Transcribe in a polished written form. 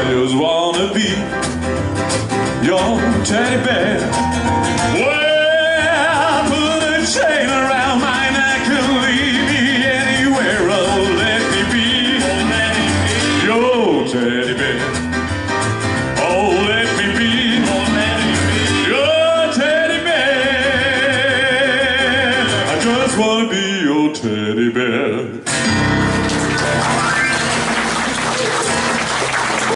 just wanna be your teddy bear. Well, put a chain around my neck and leave me anywhere. Oh, let me be your teddy bear. Oh, let me be your teddy bear. I just wanna be your teddy bear.